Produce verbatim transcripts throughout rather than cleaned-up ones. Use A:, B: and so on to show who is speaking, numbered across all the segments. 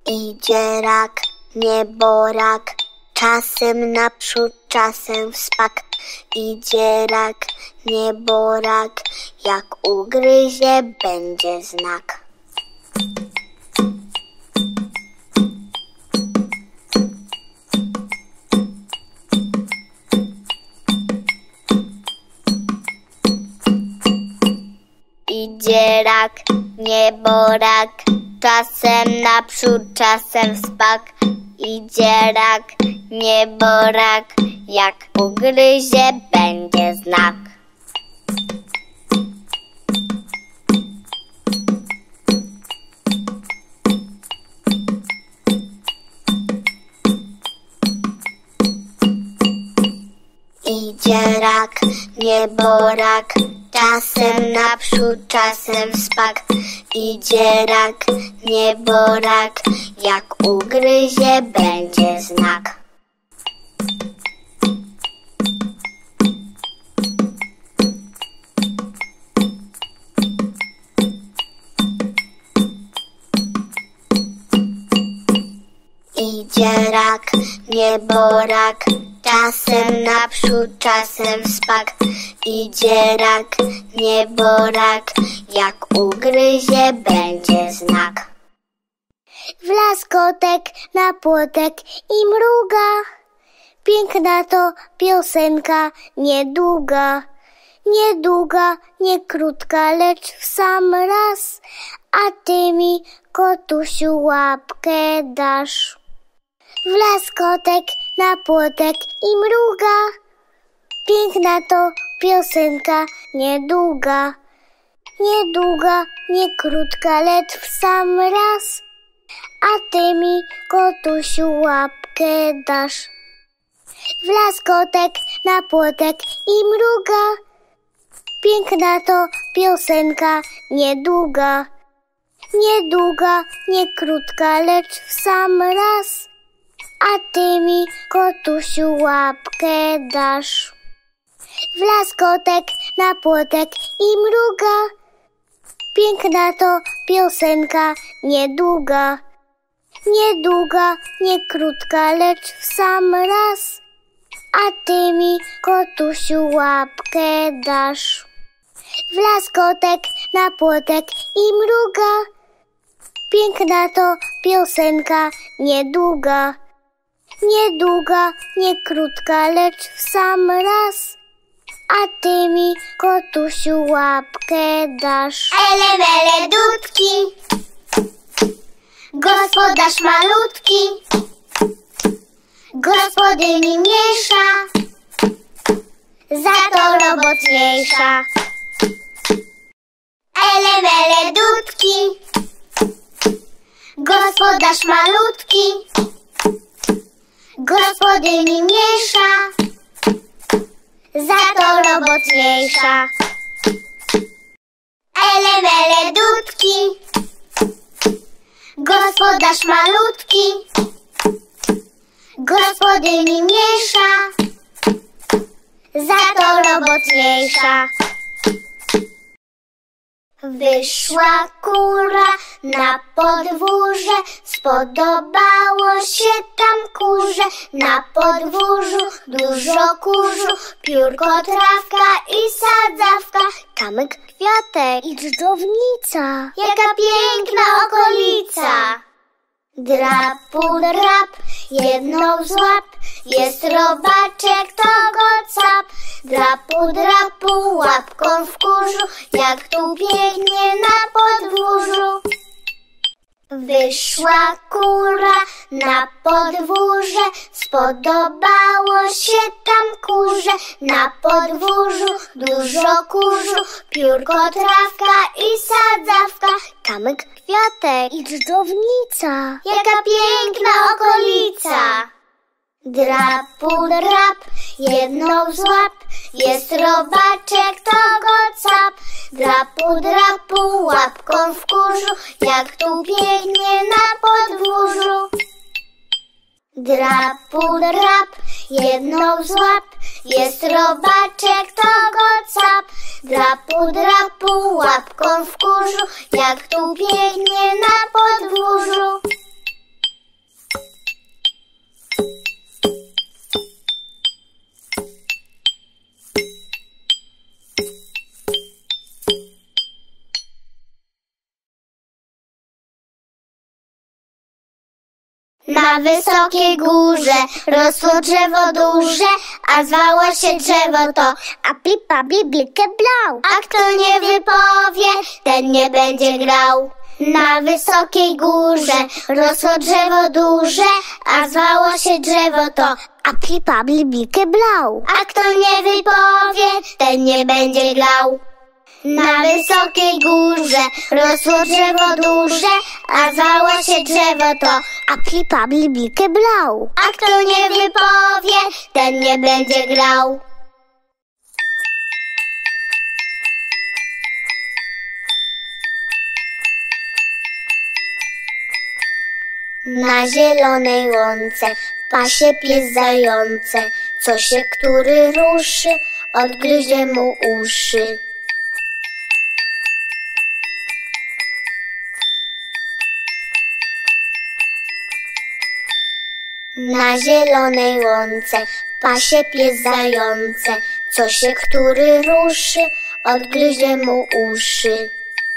A: Idzie rak, nieborak, czasem naprzód, czasem wspak. Idzie rak, nieborak, jak ugryzie, będzie znak. Idzie rak, nieborak, czasem naprzód, czasem wspak. Idzie rak, nieborak, jak ugryzie, będzie znak. Idzie rak, nieborak, czasem naprzód, czasem wspak. Idzie rak, nieborak, jak ugryzie, będzie znak. Idzie rak, nieborak, czasem naprzód, czasem wspak. Idzie rak, nieborak, jak ugryzie, będzie znak. Wlazł kotek na płotek i mruga. Piękna to piosenka, niedługa. Niedługa, nie krótka, lecz w sam raz. A ty mi, kotusiu, łapkę dasz. Wlazł kotek na płotek i mruga. Piękna to piosenka, niedługa. Niedługa, nie krótka, lecz w sam raz. A ty mi, kotusiu, łapkę dasz. Wlazł kotek na płotek i mruga. Piękna to piosenka, niedługa. Niedługa, nie krótka, lecz w sam raz. A ty mi, kotusiu, łapkę dasz. Wlazł kotek na płotek i mruga. Piękna to piosenka, niedługa. Niedługa, nie krótka, lecz w sam raz. A ty mi, kotusiu, łapkę dasz. Wlazł kotek na płotek i mruga. Piękna to piosenka, niedługa. Niedługa, nie krótka, lecz w sam raz. A ty mi, kotusiu, łapkę dasz.
B: Ele mele dudki, gospodarz malutki, gospodyni mniejsza, za to robotniejsza. Ele mele dudki, gospodarz malutki, gospodyni mniejsza, za to robotniejsza. Ele mele dudki, gospodarz malutki, gospodyni mniejsza, za to robotniejsza. Wyszła kura na podwórze, spodobało się tam kurze. Na podwórzu dużo kurzu, piórko, trawka i sadzawka.
A: Kamyk, kwiatek
B: i dżdżownica,
A: jaka piękna okolica.
B: Drapu drap, jedną złap, jest robaczek, to go cap. Drapu drapu, łapką w kurzu, jak tu pięknie na podwórzu. Wyszła kura na podwórze, spodobało się tam kurze. Na podwórzu dużo kurzu, piórko, trawka i sadzawka.
A: Kamyk, kwiatek
B: i dżdżownica,
A: jaka piękna okolica.
B: Drapu drap, jedną złap, jest robaczek, to go cap. Drapu drapu, łapką w kurzu, jak tu pięknie na podwórzu. Drapu drap, jedną złap, jest robaczek, to go cap. Drapu drapu, łapką w kurzu, jak tu pięknie na podwórzu. Na wysokiej górze rosło drzewo duże, a zwało się drzewo to
A: Apli, pabli, blikę, blau.
B: A kto nie wypowie, ten nie będzie grał. Na wysokiej górze rosło drzewo duże, a zwało się drzewo to
A: Apli, pabli, blikę, blau.
B: A kto nie wypowie, ten nie będzie grał. Na wysokiej górze rosło drzewo duże, a zwało się drzewo to
A: Apli, pabli, blikę, blau.
B: A kto nie wypowie, ten nie będzie grał. Na zielonej łące pasie pies zające, co się który ruszy, odgryzie mu uszy. Na zielonej łące pasie pies zające, co się który ruszy, odgryzie mu uszy.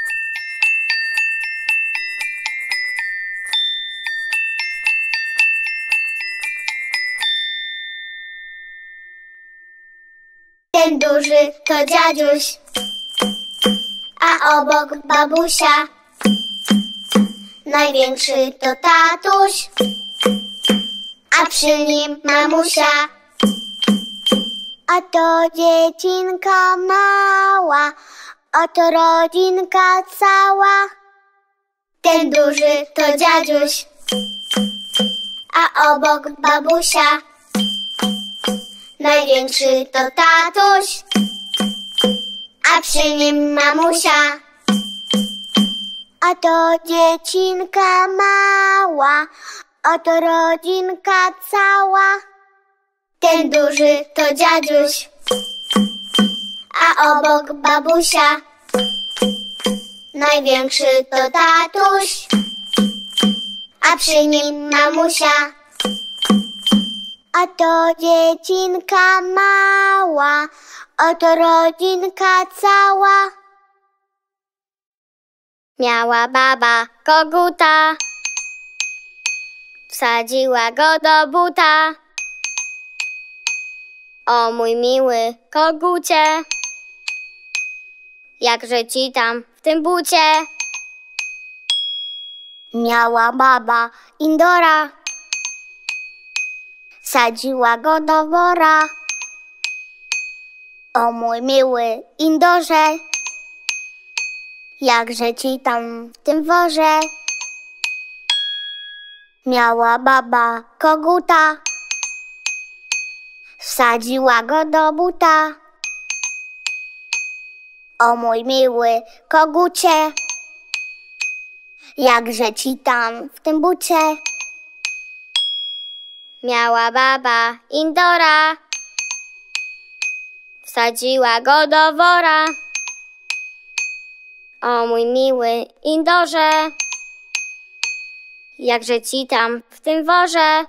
B: Ten duży to dziadziuś, a obok babusia. Największy to tatuś, a przy nim mamusia.
A: A to dziecinka mała, oto rodzinka cała.
B: Ten duży to dziadziuś, a obok babusia. Największy to tatuś, a przy nim mamusia.
A: A to dziecinka mała, oto rodzinka cała.
B: Ten duży to dziadziuś, a obok babusia. Największy to tatuś, a przy nim mamusia.
A: A to dziecinka mała, oto rodzinka cała.
B: Miała baba koguta, wsadziła go do buta. O mój miły kogucie, jakże ci tam w tym bucie.
A: Miała baba indora, sadziła go do wora. O mój miły indorze, jakże ci tam w tym worze. Miała baba koguta, wsadziła go do buta. O mój miły kogucie, jakże ci tam w tym bucie.
B: Miała baba indora, wsadziła go do wora. O mój miły indorze, jakże ci tam w tym worze.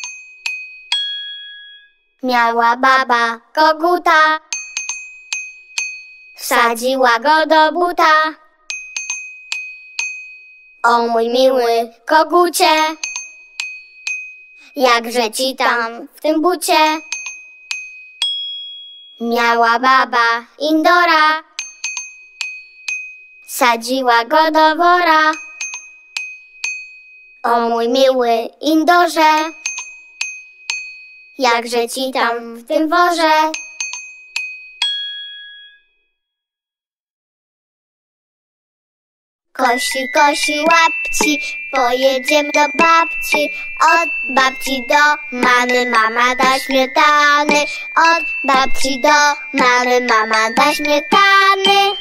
A: Miała baba
B: koguta, wsadziła go do buta. O mój miły kogucie, jakże ci tam w tym bucie. Miała baba indora, sadziła go do wora. O mój miły indorze, jakże ci tam w tym worze. Kosi, kosi łapci, pojedziemy do babci. Od babci do mamy mama da śmietany. Od babci do mamy mama da śmietany.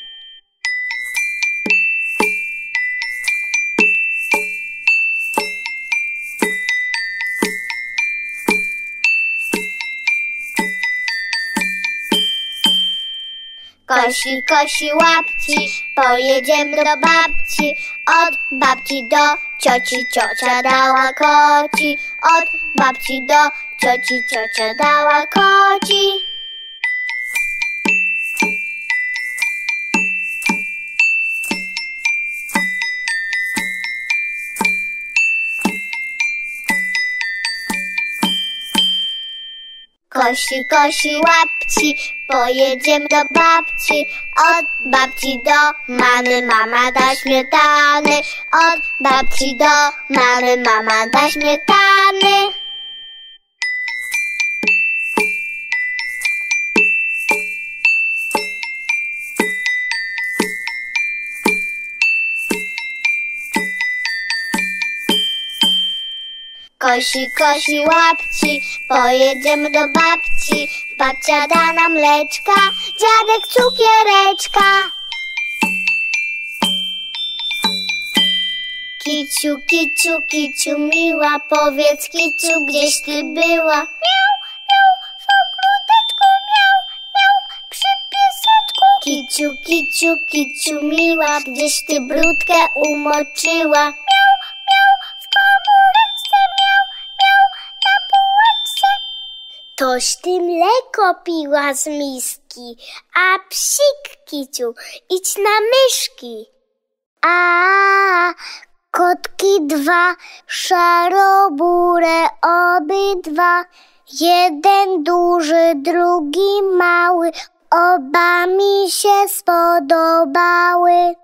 B: Kosi, kosi łapci, pojedziemy do babci. Od babci do cioci, ciocia dała koci. Od babci do cioci, ciocia dała koci. Kosi, kosi łapci, pojedziemy do babci. Od babci do mamy, mama da śmietany. Od babci do mamy, mama da śmietany. Kosi, kosi łapci, pojedziemy do babci. Babcia da nam mleczka, dziadek cukiereczka. Kiciu, kiciu, kiciu miła, powiedz kiciu, gdzieś ty była? Miau, miau, w ogródeczku, miau, miau, przy pieseczku. Kiciu, kiciu, kiciu miła, gdzieś ty brudkę umoczyła? Miau, miau, w komóreczce, miau, miau, na półeczce.
A: Toś ty mleko piła z miski, a psik, kiciu, idź na myszki. A kotki dwa, szarobure obydwa, jeden duży, drugi mały, oba mi się spodobały.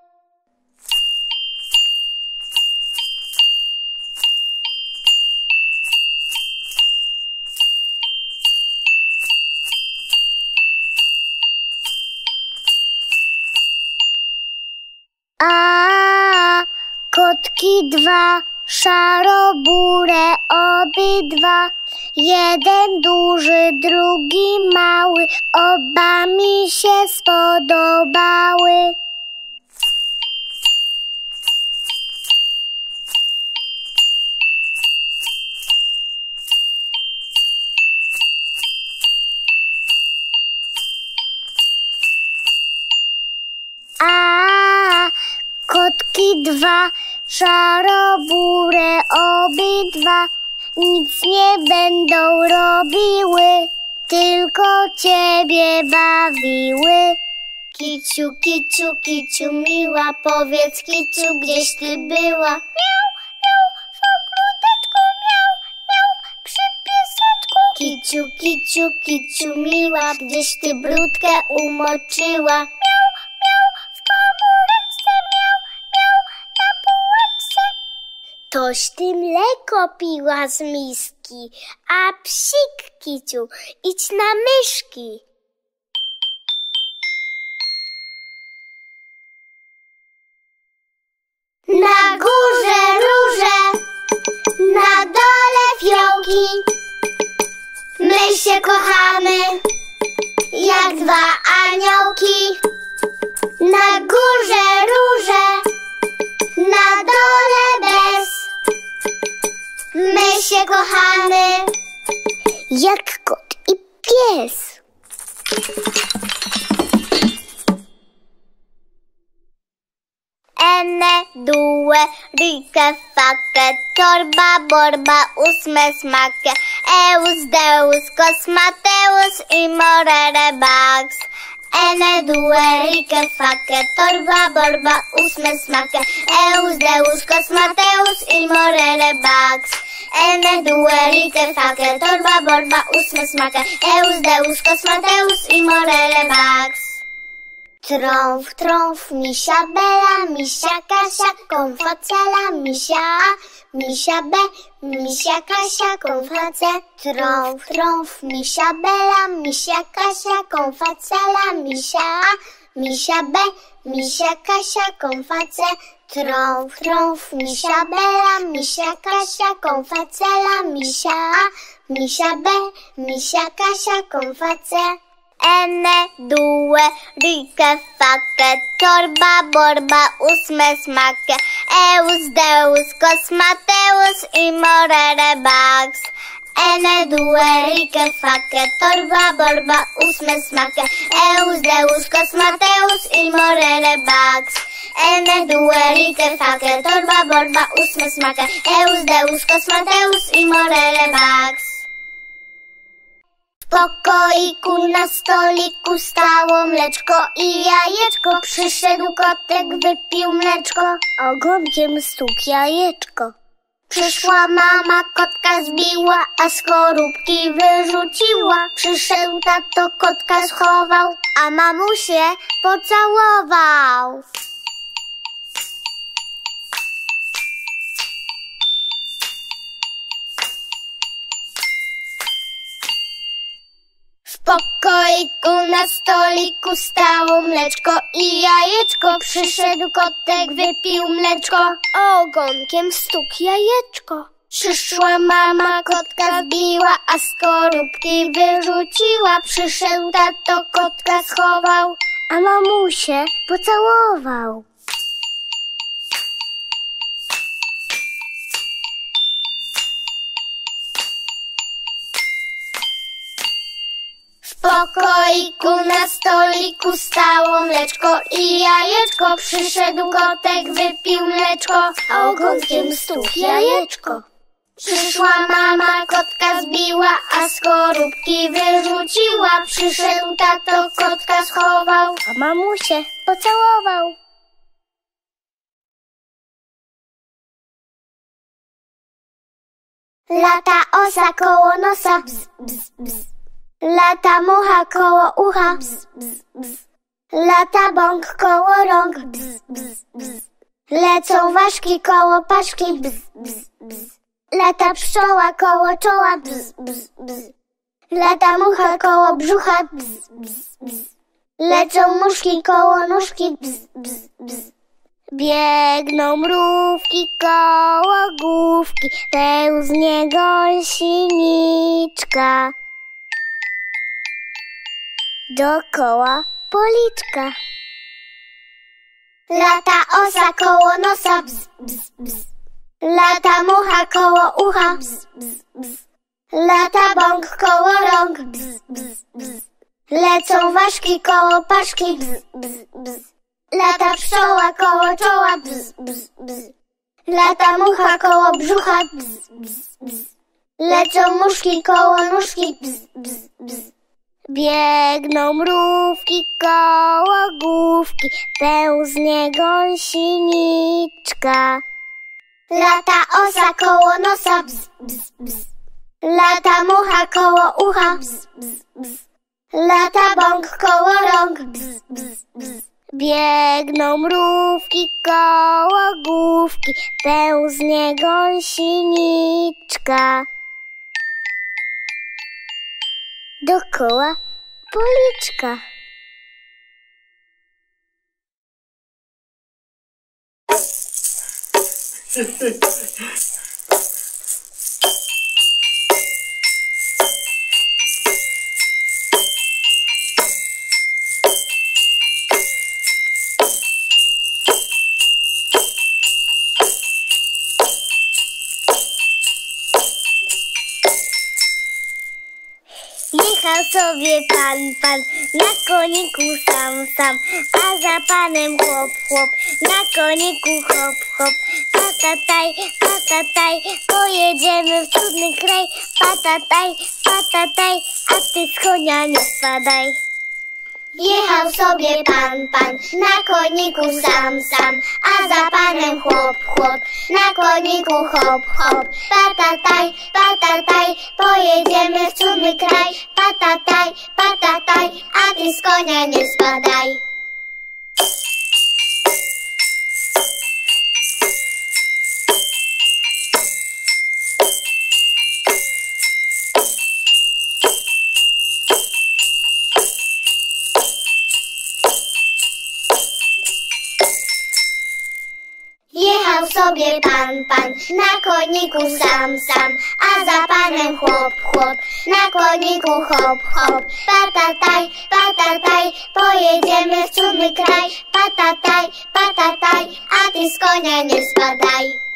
A: A kotki dwa, szarobure obydwa, jeden duży, drugi mały, oba mi się spodobały. A kotki dwa, szarobure obydwa, nic nie będą robiły, tylko ciebie bawiły.
B: Kiciu, kiciu, kiciu miła, powiedz kiciu, gdzieś ty była? Miau, miau, w ogródeczku, miau, miau, przy pieseczku. Kiciu, kiciu, kiciu miła, gdzieś ty brudkę umoczyła? Miau, miau, w komóreczce, miau, miau, na półeczce.
A: Toś ty mleko piła z miski, a psik, kiciu, idź na myszki.
B: Na górze róże, na dole fiołki, my się kochamy jak dwa aniołki. Na górze róże, na dole bez, my się kochamy
A: jak kot i pies.
B: Ene, due, rike, fake, torba, borba, ósme smake, eus, deus, kosmateus i morere bags. Ene, due, rike, fake, torba, borba, ósme smake, eus, deus, kosmateus i morere bags. Ene, due, rike, fake, torba, borba, ósme smake, eus, deus, kosmateus i morere bags. Trąf, trąf, misia Bela, misia Kasia, konfacela, misia A, misia B, misia Kasia, konface. Trąf, trąf, misia Bela, misia Kasia, konfacela, misia A, misia B, misia Kasia, konface. Trąf, trąf, misia Bela, misia Kasia, konfacela, misia A, misia B, misia Kasia, konface. Ene, due, rike, fake, torba, borba, ósme smake, eus, deus, kosmateus i morere bags. Ene, due, rike, fake, torba, borba, ósme smake, eus, deus, kosmateus i morere bags. Ene, due, rike, fake, torba, borba, ósme smake, eus, deus, kosmateus i morere bags. W pokoiku na stoliku stało mleczko i jajeczko. Przyszedł kotek, wypił mleczko,
A: ogonkiem stukł jajeczko.
B: Przyszła mama, kotka zbiła, a skorupki wyrzuciła. Przyszedł tato, kotka schował, a mamusię pocałował. W pokoiku na stoliku stało mleczko i jajeczko. Przyszedł kotek, wypił mleczko, a ogonkiem stukł jajeczko. Przyszła mama, kotka zbiła, a skorupki wyrzuciła. Przyszedł tato, kotka schował,
A: a mamusię pocałował.
B: W pokoiku na stoliku stało mleczko i jajeczko. Przyszedł kotek, wypił mleczko, a ogonkiem stukł jajeczko. Przyszła mama, kotka zbiła, a skorupki wyrzuciła. Przyszedł tato, kotka schował,
A: a mamusię pocałował.
B: Lata osa koło nosa, bzz, bzz, bzz. Lata mucha koło ucha, bzz, bzz, bzz. Lata bąk koło rąk, bzz, bzz, bzz. Lecą ważki koło paszki, bzz, bzz, bzz. Lata pszczoła koło czoła, bzz, bzz, bzz. Lata mucha koło brzucha, bzz, bzz, bzz. Lecą muszki koło nóżki, bzz, bzz, bzz.
A: Biegną mrówki koło główki, pełznie gąsieniczka. Dokoła policzka.
B: Lata osa koło nosa, bzz, bzz, bzz. Lata mucha koło ucha, bzz, bzz, bzz. Lata bąk koło rąk, bzz, bzz, bzz. Lecą ważki koło paszki, bzz, bzz, bzz. Lata pszczoła koło czoła, bzz, bzz, bzz. Lata mucha koło brzucha, bzz, bzz, bzz. Lecą muszki koło nóżki, bzz, bzz, bzz.
A: Biegną mrówki koło główki, pełznie gąsieniczka.
B: Lata osa koło nosa, bzz, bzz, bzz. Lata mucha koło ucha, bzz, bzz, bzz. Lata bąk koło rąk, bzz, bzz, bzz.
A: Biegną mrówki koło główki, pełznie gąsieniczka. Dokoła policzka. Jechał sobie pan, pan, na koniku sam, sam, a za panem chłop, chłop, na koniku hop, hop. Patataj, patataj, pojedziemy w cudny kraj. Patataj, patataj, a ty z konia nie spadaj.
B: Jechał sobie pan, pan, na koniku sam, sam, a za panem chłop, chłop, na koniku hop, hop. Patataj, patataj, pojedziemy w cudny kraj. Patataj, patataj, a ty z konia nie spadaj. Jechał sobie pan, pan, na koniku sam, sam, a za panem chłop, chłop, na koniku hop, hop. Patataj, patataj, pojedziemy w cudny kraj. Patataj, patataj, a ty z konia nie spadaj.